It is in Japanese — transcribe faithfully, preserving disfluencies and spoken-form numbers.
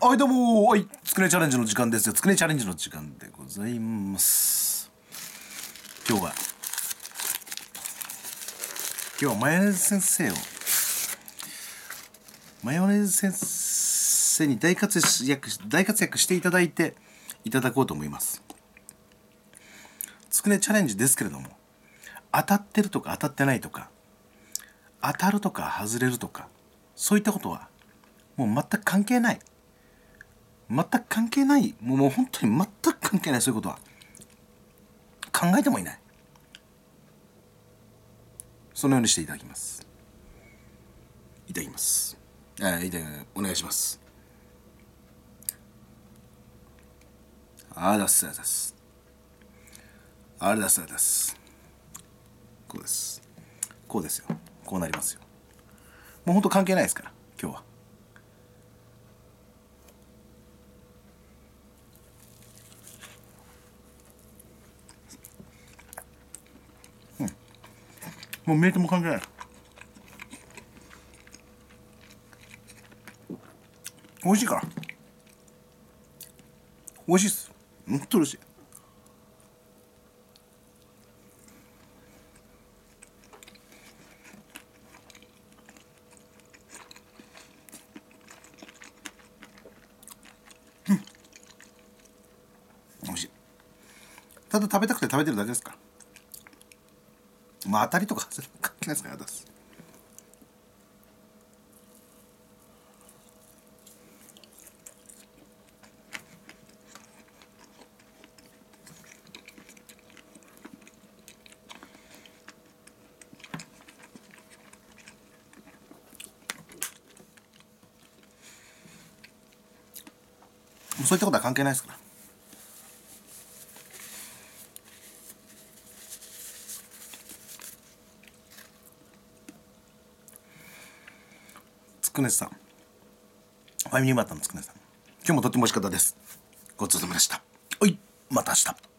はい、どうもー、はい、つくねチャレンジの時間ですよ。つくねチャレンジの時間でございます。今日は、今日はマヨネーズ先生を、マヨネーズ先生に大活躍、大活躍していただいて、いただこうと思います。つくねチャレンジですけれども、当たってるとか当たってないとか、当たるとか外れるとか、そういったことは、もう全く関係ない。全く関係ない。もう、もう本当に全く関係ない。そういうことは。考えてもいない。そのようにしていただきます。いただきます。えー、いただきます。お願いします。あだすあだす。あだすあだす。こうです。こうですよ。こうなりますよ。もう本当関係ないですから、今日は。うん。もうメイトも関係ない。美味しいから。美味しいっす。ほんと美味しい。美味しい。ただ食べたくて食べてるだけですから。まあ当たりとか関係ないですから、私。そういったことは関係ないですから。つくねさん、ファミリーマートのつくねさん、今日もとっても美味しかったです。ごちそうさまでした。はい、また明日。